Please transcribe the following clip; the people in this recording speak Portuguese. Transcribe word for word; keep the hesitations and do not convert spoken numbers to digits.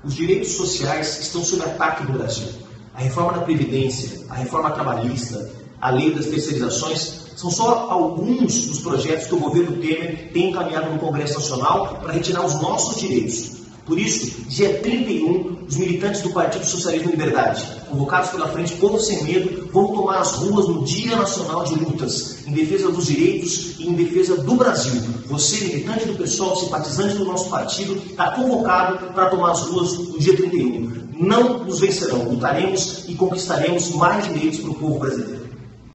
Os direitos sociais estão sob ataque no Brasil. A reforma da Previdência, a reforma trabalhista, a lei das terceirizações são só alguns dos projetos que o governo Temer tem encaminhado no Congresso Nacional para retirar os nossos direitos. Por isso, dia trinta e um, os militantes do Partido Socialismo e Liberdade, convocados pela Frente Povo Sem Medo, vão tomar as ruas no Dia Nacional de Lutas, em defesa dos direitos e em defesa do Brasil. Você, militante do PSOL, simpatizante do nosso partido, está convocado para tomar as ruas no dia trinta e um. Não nos vencerão, lutaremos e conquistaremos mais direitos para o povo brasileiro.